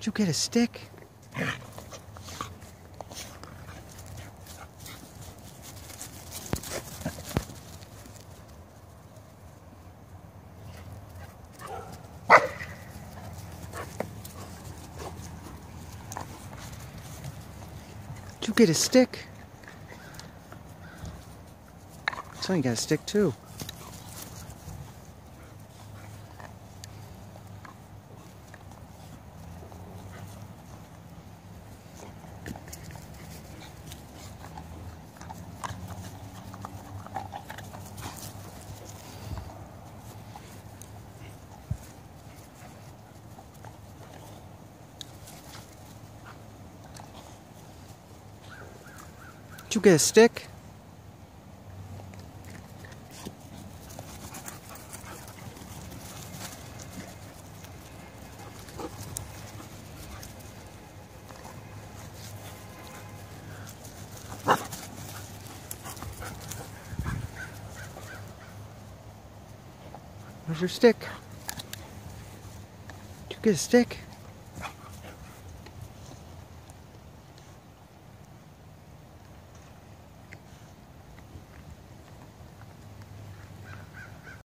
Did you get a stick? Did you get a stick? Son, you got a stick too. Did you get a stick? Where's your stick? Did you get a stick?